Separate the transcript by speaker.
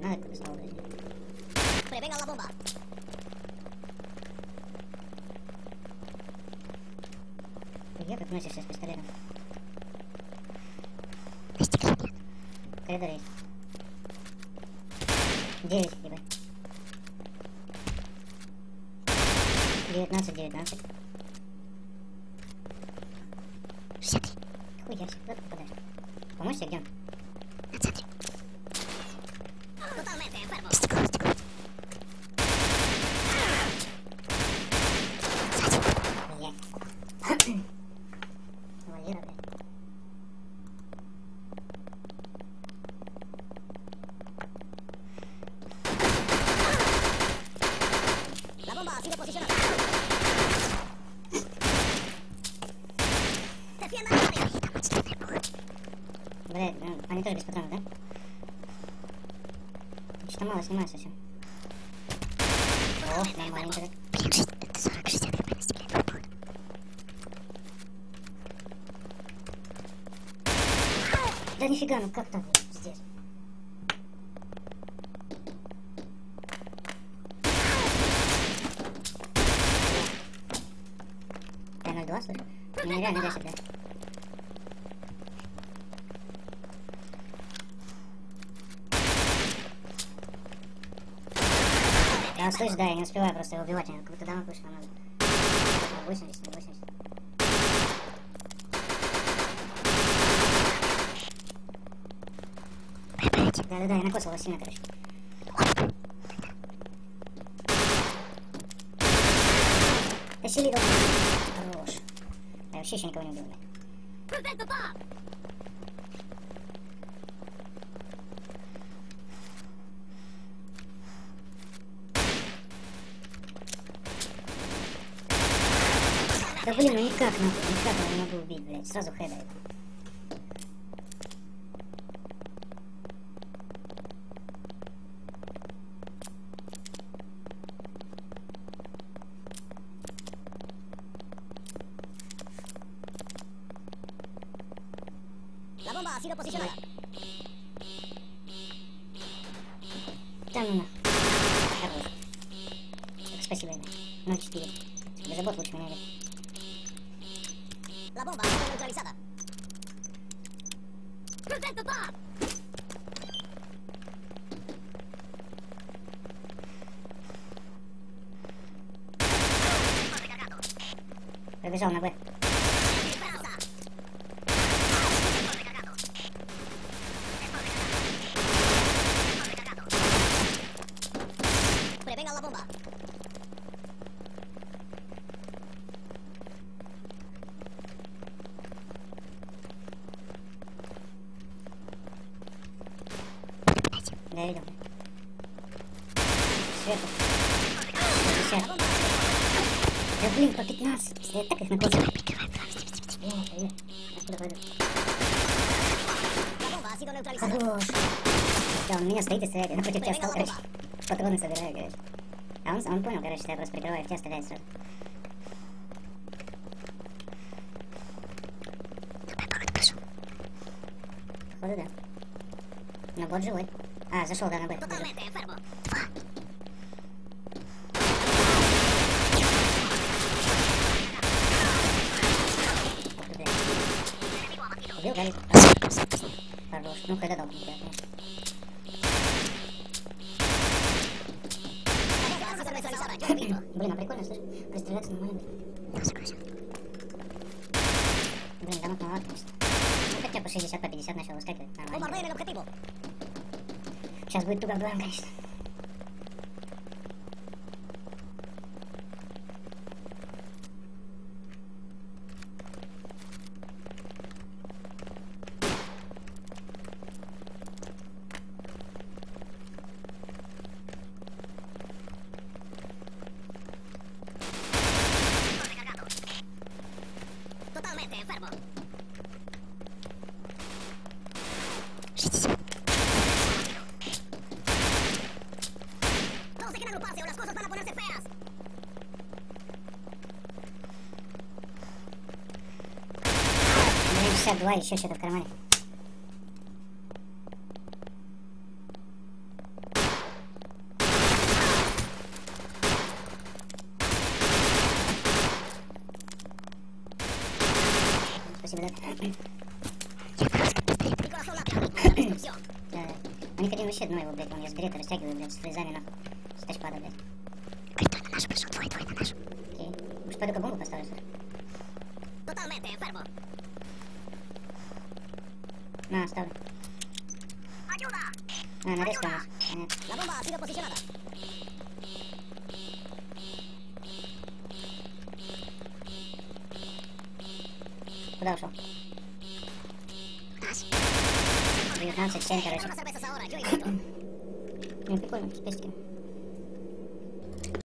Speaker 1: Надо какую-то стол дать.
Speaker 2: Prevengan la bomba.
Speaker 1: Я как носишься с пистолетом. В коридоре есть. 9, ебать. 19.
Speaker 3: 60.
Speaker 1: Хуя все, куда ты попадаешь? Помочь тебе, где он?
Speaker 3: На центре.
Speaker 2: Totalmente enfermo.
Speaker 3: Стекло. Сзади.
Speaker 1: Блядь. Валера, блядь.
Speaker 2: La bomba ha sido posicionada. Defiendan el área.
Speaker 3: Там отстойная была.
Speaker 1: Блядь, они тоже без патронов, да? Что-то мало снимаю совсем. О, нормально так.
Speaker 3: Блин, это 40-60 хп на стекле. Это будет.
Speaker 1: Да нифига, ну как так, блядь, пиздец. Я 0,2 слышу? Мне реально 10, блядь. Да, слышь, да, я не успеваю просто его убивать, я как будто дамаг выше намного. 80, 80. Да, я накосывала сильно, короче. Тащили его. Хорош. Я вообще еще никого не убил, блядь.
Speaker 2: Prevent the bomb.
Speaker 1: Да блин, ну никак нахуй, никак я не могу убить, блядь. Сразу хедает.
Speaker 2: La bomba ha sido posicionada.
Speaker 1: Там ну нахуй. Хорош. Так, спасибо, блядь. 0,4. Беззабот лучше меня, блядь.
Speaker 2: La bomba ha sido neutralizada. Prevent the bomb.
Speaker 1: Пробежал на Б.
Speaker 2: Esperanza. Prevengan la bomba.
Speaker 1: Да, я видел. Сверху. 50. Да блин, по 15. Я так их накосил. Привет. Откуда пойду?
Speaker 2: La bomba ha sido neutralizada.
Speaker 1: Хорош. Да, он меня стоит и стреляет. Я напротив тебя стал, короче. Патроны собираю, короче. А он понял, короче, что я просто прикрываю, в тебя стреляет сразу. Походу, да. Но бот живой. А, зашел, да, на Б.
Speaker 2: Totalmente enfermo.
Speaker 1: Ух ты, блядь. Убил, горит. Хорош. Ну, когда дал конкретно.
Speaker 2: La bomba ha sido neutralizada. Yo repito.
Speaker 1: Блин, а прикольно, слышь, пристреляться на моем.
Speaker 3: Да, согласен.
Speaker 1: Блин, дамаг маловато, конечно. Ну, хотя по 60, по 50 начал выскакивать. Нормально.
Speaker 2: Bombardeen el objetivo.
Speaker 1: Сейчас будет туго вдвоем, конечно.
Speaker 2: Totalmente enfermo.
Speaker 3: 60.
Speaker 2: Todos dejen agruparse o las cosas van a ponerse feas.
Speaker 1: Блин, 62, еще что-то в кармане. спасибо, да.
Speaker 3: Я просто пистолет.
Speaker 2: Пикола солдат, все.
Speaker 1: Да. Они хотели вообще одно его, блядь, он её берет и растягивает, блядь, с фрезами, нахуй. С тачпада, блядь.
Speaker 3: Говорит, на нашу пришел, двое на нашу.
Speaker 1: Окей. Уж пойду-ка бомбу поставлю, слушай.
Speaker 2: Totalmente enfermo.
Speaker 1: На, ставлю.
Speaker 2: Ayuda.
Speaker 1: На резко у нас. Нет.
Speaker 2: La bomba ha sido posicionada.
Speaker 1: Куда ушел?
Speaker 3: У нас.
Speaker 1: 19, 7, короче.
Speaker 2: Quiero unas cervezas ahora, yo invito.
Speaker 1: Ну, прикольно, с пестиком.